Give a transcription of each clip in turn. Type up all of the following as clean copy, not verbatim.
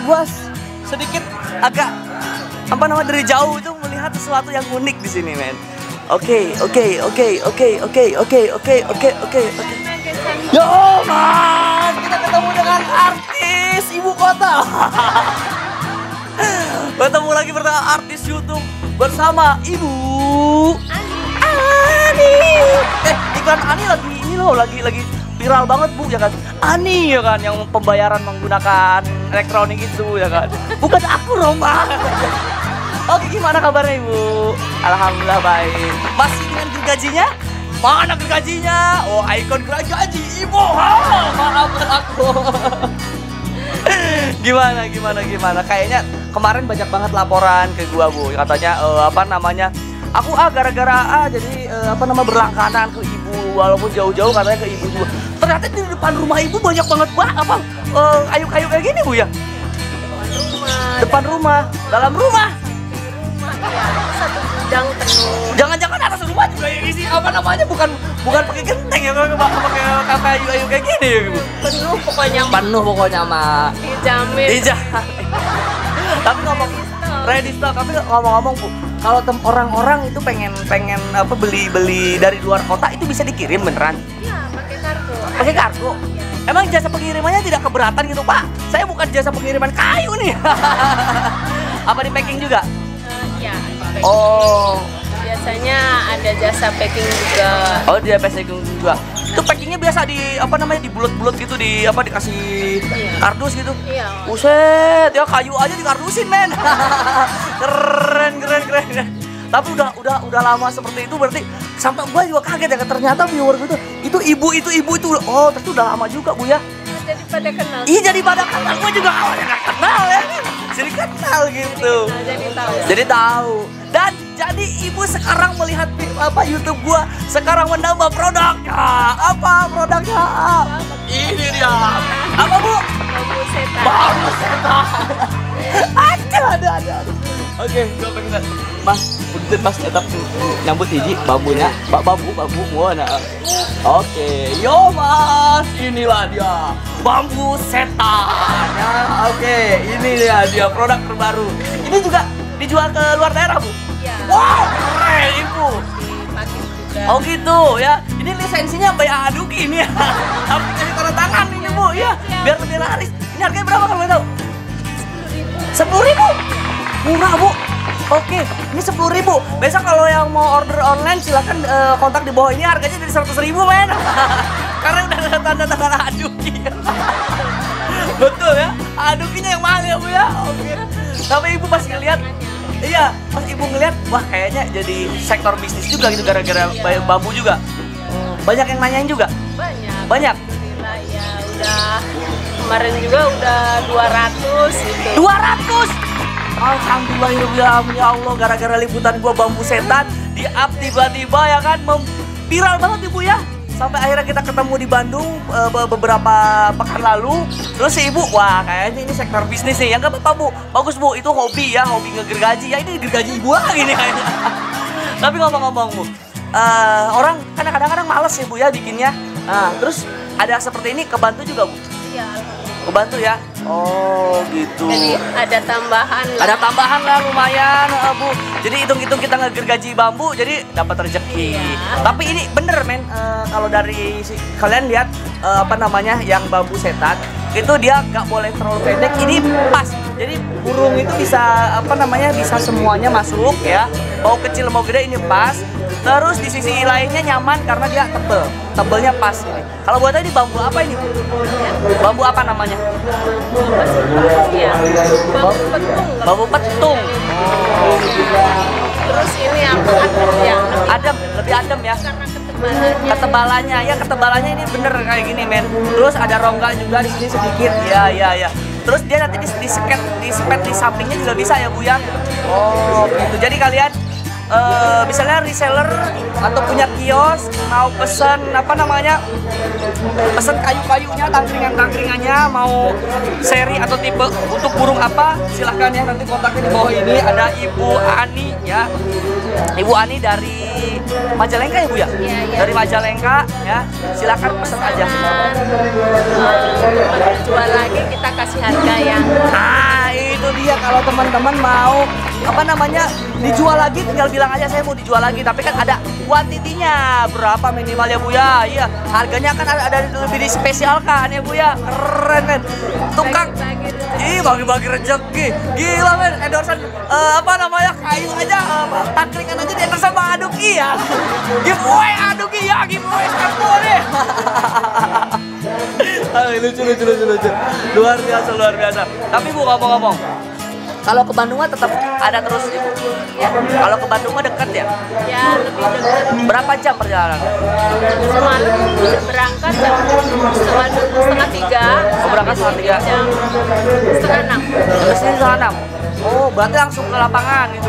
gua sedikit agak apa namanya dari jauh itu melihat sesuatu yang unik di sini, men. Oke. Yo, Mas, kita ketemu dengan artis ibu kota. Bertemu lagi bersama artis YouTube bersama Ibu Ani. Iklan Ani lagi ini loh, lagi viral banget, Bu, ya kan? Ani, ya kan, yang pembayaran menggunakan elektronik itu, ya kan? Bukan aku, Roma. Oke, gimana kabarnya, Ibu? Alhamdulillah baik. Masih dengan gergajinya? Mana gergajinya? Oh, ikon gergaji, Ibu. Maafkan aku. Gimana? Kayaknya kemarin banyak banget laporan ke gua, Bu. Katanya aku gara-gara jadi berlangganan ke Ibu, walaupun jauh-jauh katanya ke Ibu juga. Ternyata di depan rumah Ibu banyak banget kayu-kayu kayak gini, Bu, ya? Depan rumah, dalam rumah. Ya, satu gudang penuh. Jangan-jangan atas rumah juga yang isi bukan pakai genteng ya, pakai kayu-kayu kayak gini ya, Bu. Penuh pokoknya mah. Dijamin. Tapi ngomong-ngomong, Bu, kalau orang-orang itu pengen beli dari luar kota itu bisa dikirim beneran? Iya, pakai kargo. Pakai kargo? Ya. Emang jasa pengirimannya tidak keberatan gitu, Pak? Saya bukan jasa pengiriman kayu nih. Apa di packing juga? Iya. Oh. Biasanya ada jasa packing juga. Oh, dia packing juga. Itu packingnya biasa di bulat-bulat gitu, dikasih kardus gitu. Iya. Buset, ya kayu aja dikardusin, men. Keren. Tapi udah lama seperti itu, berarti sampai gua juga kaget ya, ternyata viewer gue itu ibu. Oh, ternyata udah lama juga, Bu, ya. Jadi pada kenal. Iya, jadi pada kenal. Gua juga awalnya nggak kenal ya. Jadi kenal gitu. Jadi tahu. Dan jadi Ibu sekarang melihat YouTube gua, sekarang menambah produknya. Apa produknya? Ini dia. Apa, Bu? Bambu setan. Bambu setan. Ada. Oke, gua pengen. Mas, punten Mas tetap nyambut hiji bambunya. Bambu mana? Oke, yo Mas, inilah dia bambu setan. Ya, oke, ini dia produk terbaru. Ini juga dijual ke luar daerah, Bu? Iya. Wow, keren, Ibu. Dipakai juga. Oh gitu ya. Ini lisensinya Mbak Aduki ini ya. Harus kasih tanda tangan ini, Bu, ya. Biar lebih laris. Ini harganya berapa kalau boleh tahu? 10.000. Murah, Bu. Oke, ini 10.000. Besok kalau yang mau order online silakan kontak di bawah ini, harganya dari 100.000, men. Karena udah ada tanda tangan Aduki. Betul ya, Adukinya yang mahal ya, Bu, ya. Oke. Tapi Ibu pas ngeliat, iya, pas Ibu ngeliat, wah kayaknya jadi sektor bisnis juga gitu gara-gara bambu juga. Banyak yang nanyain juga? Banyak. Alhamdulillah, ya udah. Kemarin juga udah 200 gitu. 200? Alhamdulillah, ya Allah, gara-gara liputan gua bambu setan di-up tiba-tiba ya kan, viral banget, Ibu, ya. Sampai akhirnya kita ketemu di Bandung beberapa pekan lalu. Terus si Ibu, wah kayaknya ini sektor bisnis nih. Yang gak apa-apa, Bu, bagus, Bu, itu hobi ya, hobi ngegergaji. Ya ini gergaji Ibu lagi nih kayaknya. Tapi ngomong-ngomong, Bu, orang kan kadang-kadang males ya, Bu, ya bikinnya. Terus ada seperti ini kebantu juga, Bu? Iya, alhamdulillah. Kebantu ya? Oh gitu. Jadi ada tambahan lah. Ada tambahan lah lumayan, Bu. Jadi hitung-hitung kita ngegergaji bambu, jadi dapat rezeki. Iya. Tapi ini bener, men. Kalau dari kalian lihat yang bambu setan itu dia nggak boleh terlalu pendek. Ini pas. Jadi burung itu bisa bisa semuanya masuk ya. Mau kecil mau gede ini pas. Terus di sisi lainnya nyaman karena dia tebel. Tebelnya pas ini. Kalau buat tadi bambu apa ini, Bu? Bambu apa namanya? Iya. Bambu petung. Bambu petung. Terus ini apa? Adem ya. Adem, lebih adem ya. Karena Ketebalannya ini bener kayak gini, men. Terus ada rongga juga di sini sedikit. Ya. Terus dia nanti di sepet di sampingnya juga bisa ya, Bu, ya. Oh, gitu. Jadi kalian misalnya reseller atau punya kios mau pesen apa namanya, pesen kayu-kayunya, tangkringan-tangkringannya, mau seri atau tipe untuk burung apa, silahkan ya, nanti kontaknya di bawah ini. Ada Ibu Ani ya, Ibu Ani dari Majalengka ya Bu ya? Iya, iya. Dari Majalengka ya, silahkan pesan aja. Untuk jual lagi kita kasih harga yang Nah itu dia, kalau teman-teman mau apa namanya dijual lagi, tinggal bilang aja saya mau dijual lagi, tapi kan ada kuantitinya berapa minimal ya Bu ya. Iya, harganya kan ada lebih dispesialkan ya Bu ya. Keren men, tukang bagi-bagi rezeki, gila men. Endorsean apa namanya, kayu aja, tangkringan aja diantar sama Aduki ya. Giveaway Aduki ya, giveaway satu deh. Lucu. Luar biasa. Tapi Bu, ngomong-ngomong, kalau ke Bandung mah tetap ada terus Ibu. ya, Kalau ke Bandung mah dekat ya? ya lebih dekat. Berapa jam perjalanan? Semalam berangkat jam setengah 3. Oh, berangkat setengah 3. Jam setengah 6. Ke sini setengah 6. Oh, berarti langsung ke lapangan itu.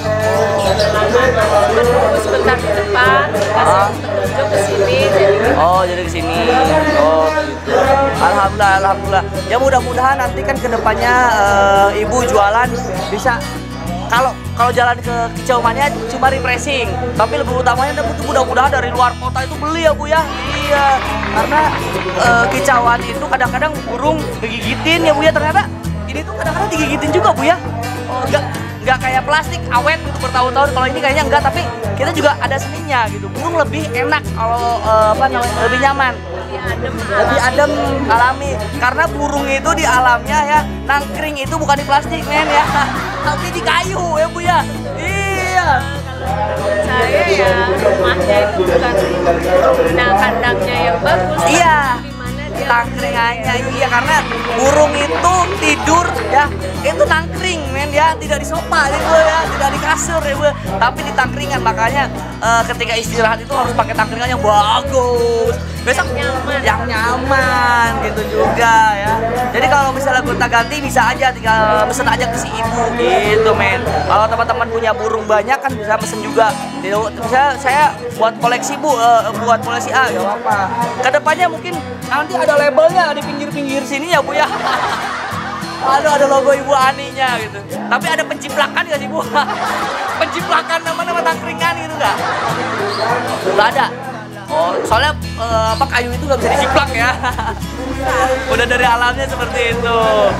Menunggu sebentar di depan, kasih petunjuk ke sini. Oh, jadi ke sini. Oh, gitu. Alhamdulillah. Ya mudah-mudahan nanti kan kedepannya Ibu jualan bisa, kalau jalan ke Kicaumannya cuma refreshing, tapi lebih utamanya mudah-mudahan dari luar kota itu beli ya Bu ya. Iya, karena kicauan itu kadang-kadang burung digigitin ya Bu ya, ternyata ini tuh kadang-kadang digigitin juga Bu ya. Oh, nggak kayak plastik awet gitu bertahun-tahun. Kalau ini kayaknya enggak, tapi kita juga ada seninya gitu. Burung lebih enak kalau apa namanya, lebih nyaman, lebih adem, alami. Karena burung itu di alamnya ya nangkring itu bukan di plastik men ya, tapi di kayu ya Bu ya. Iya. Saya ya rumahnya itu bukan kandangnya yang bagus. Iya. Dimana dia Tangkringannya, iya, karena burung itu tidur ya itu nangkring men ya, tidak di sofa ya Bu ya, tidak di kasur ya Bu, tapi di tangkringan. Makanya ketika istirahat itu harus pakai tangkringan yang bagus, besok yang nyaman gitu juga ya. Jadi kalau misalnya gonta ganti bisa aja, tinggal pesen aja ke si Ibu gitu men. Kalau teman-teman punya burung banyak kan bisa pesen juga. Misalnya saya buat koleksi Bu, buat koleksi A gak apa-apa. Kedepannya mungkin nanti ada labelnya di pinggir-pinggir sini ya Bu ya. Ada logo Ibu Aninya gitu. Tapi ada penciplakan gak sih Bu? Penciplakan nama-nama tangkringan gitu nggak? Nggak ada. Oh, soalnya apa, kayu itu nggak bisa diciplak ya. Udah dari alamnya seperti itu.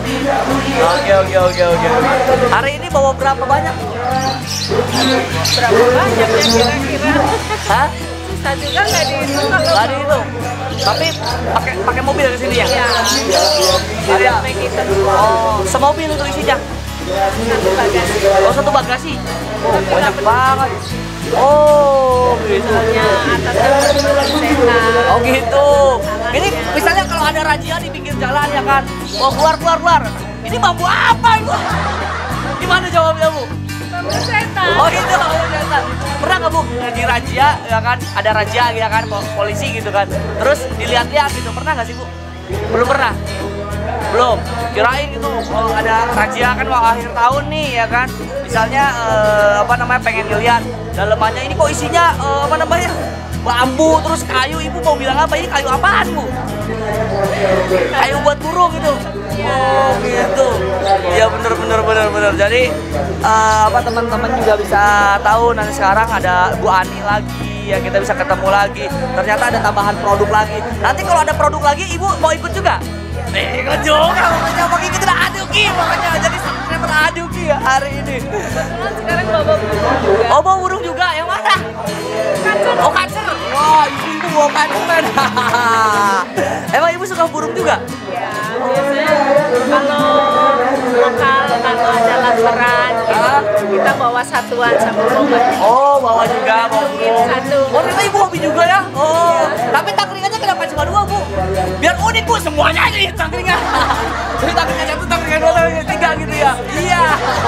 Oke. Hari ini bawa berapa banyak? berapa banyak ya kira-kira? Hah? Susah juga nggak dihitung kalau Tadi itu. Tapi pakai mobil ke sini ya? ya. Ada. Begitu. Oh, semobil itu isinya. Satu bagasi. Oh, satu bagasi. Oh, banyak banget. Oh, gitu. Ya atasnya setan. Oh gitu. Ini misalnya kalau ada razia di pinggir jalan ya kan, mau keluar. Ini bambu apa Ibu? Gimana jawabnya Bu? Bambu setan. Oh gitu, ternyata. Pernah nggak Bu di razia ya kan? Ada razia ya kan, polisi gitu kan. Terus dilihat-lihat gitu, pernah nggak sih Bu? Belum pernah. Belum. Kirain gitu, kalau ada razia kan mau akhir tahun nih ya kan. Misalnya apa namanya, pengen dilihat dalemannya, ini kok isinya apa namanya, bambu terus kayu. Ibu mau bilang apa, ini kayu apaan Bu? Kayu buat burung gitu. Oh gitu. Ya bener. Jadi apa, teman-teman juga bisa tahu nanti sekarang ada Bu Ani lagi ya, kita bisa ketemu lagi. Ternyata ada tambahan produk lagi. Nanti kalau ada produk lagi Ibu mau ikut juga? Ikut juga, makanya mau ikutin Aduki, makanya jadi subscriber Aduki ya hari ini. Sekarang bawa burung juga. Oh, bawa burung juga, yang mana? Kacer. Oh, kacer. Wah, ibu bawa kacer men. Emang Ibu suka burung juga? Ya, biasanya kalau lokal, kalau ada laparan kita bawa satuan sama obat. Oh, bawa juga, bawa burung. Satu. Oh, ternyata Ibu hobi juga ya? Oh, tapi tangkringannya kenapa cuma 2 Bu? Biar unik Bu, semuanya aja ya tangkringan. Jadi tangkringan 1, tangkringan 2, tangkringan 3 gitu ya? Iya.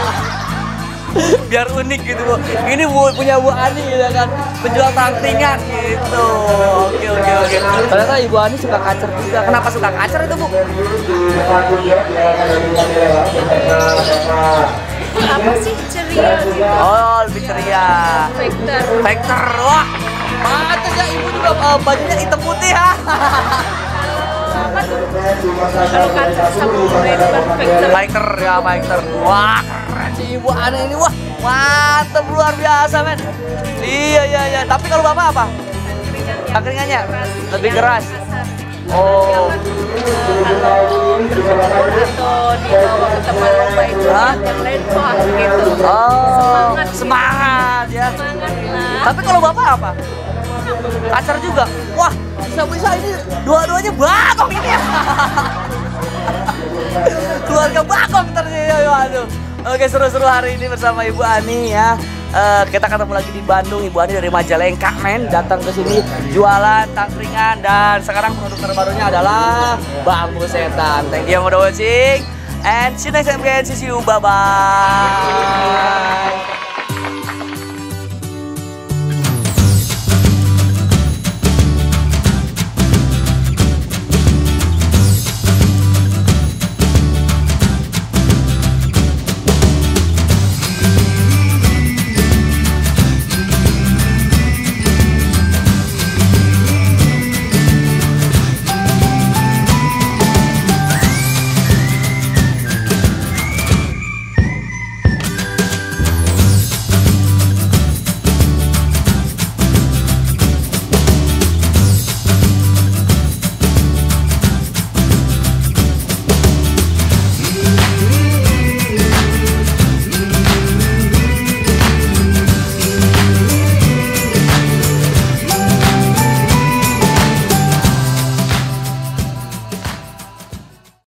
Biar unik gitu Bu. Ini Bu punya Bu Ani ya kan, penjual tangkringan gitu. Oke. Ternyata Ibu Ani suka kacer juga. Kenapa suka kacer itu Bu? apa sih ceria gitu. Oh, lebih ceria. Factor. Factor, wah. Pantes ya ibu juga bajunya hitam putih ya. Kalau kantor samurai itu kan factor. Factor ya, Factor. Wah, keren sih ibu aneh ini, wah. Mantep, luar biasa, men. Iya. Tapi kalau bapak apa? Keringannya lebih keras. Oh. Kalau berkumpul atau dibawa ke tempat lomba itu yang lain wah gitu. Oh, Semangat semangat ya. Semangat lah. Tapi kalau bapak apa? Kasar juga. Wah, bisa-bisa ini dua-duanya bagong ini ya. Keluarga bagong ternyata. Aduh. Oke, seru-seru hari ini bersama Ibu Ani ya. Kita ketemu lagi di Bandung. Ibu Ani dari Majalengka, men, datang ke sini jualan tangkringan, dan sekarang produk terbarunya adalah bambu setan. Thank you yang udah watching and see you next time, guys. See you, bye bye.